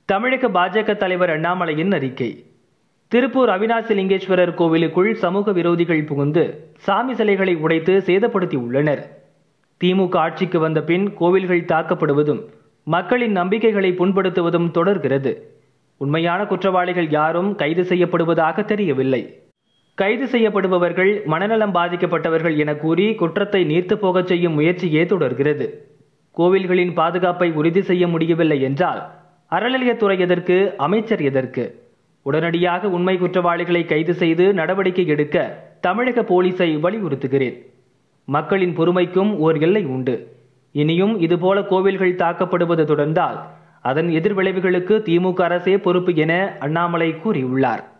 தமிழக பாஜக தலைவர் அண்ணாமலையின் அறிக்கை. திருப்பூர் அவினாசி லிங்கேஸ்வரர் கோவிலுக்குள் சமூக விரோதிகள் புகுந்து சாமி சிலைகளை உடைத்து சேதப்படுத்தி உள்ளனர். திமுக ஆட்சிக்கு வந்த பின் கோவில்கள் தாக்கப்படுவதும் மக்களின் நம்பிக்கைகளை புண்படுத்துவதும் தொடர்கிறது. உண்மையான குற்றவாளிகள் யாரும் கைது செய்யப்படுவதாக தெரியவில்லை. கைது செய்யப்படுபவர்கள் மனநலம் பாதிக்கப்பட்டவர்கள் என கூறி குற்றத்தை நீர்த்து போகச் செய்யும் முயற்சியே தொடர்கிறது. கோவில்களின் பாதுகாப்பை உறுதி செய்ய முடியவில்லை என்றால் அறநிலையத்துறை எதற்கு, அமைச்சர் எதற்கு? உடனடியாக உண்மை குற்றவாளிகளை கைது செய்து நடவடிக்கை எடுக்க தமிழக போலீஸை வலியுறுத்துகிறேன். மக்களின் பொறுமைக்கும் ஓர் எல்லை உண்டு. இனியும் இதுபோல கோவில்கள் தாக்கப்படுவது தொடர்ந்தால் அதன் எதிர்விளைவுகளுக்கு திமுக அரசே பொறுப்பு என அண்ணாமலை கூறியுள்ளார்.